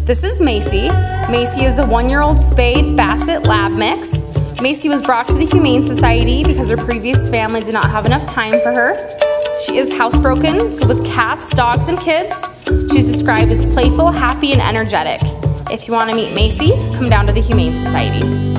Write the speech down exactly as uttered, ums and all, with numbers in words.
This is Macy. Macy is a one-year-old spayed Basset Lab mix. Macy was brought to the Humane Society because her previous family did not have enough time for her. She is housebroken, good with cats, dogs, and kids. She's described as playful, happy, and energetic. If you want to meet Macy, come down to the Humane Society.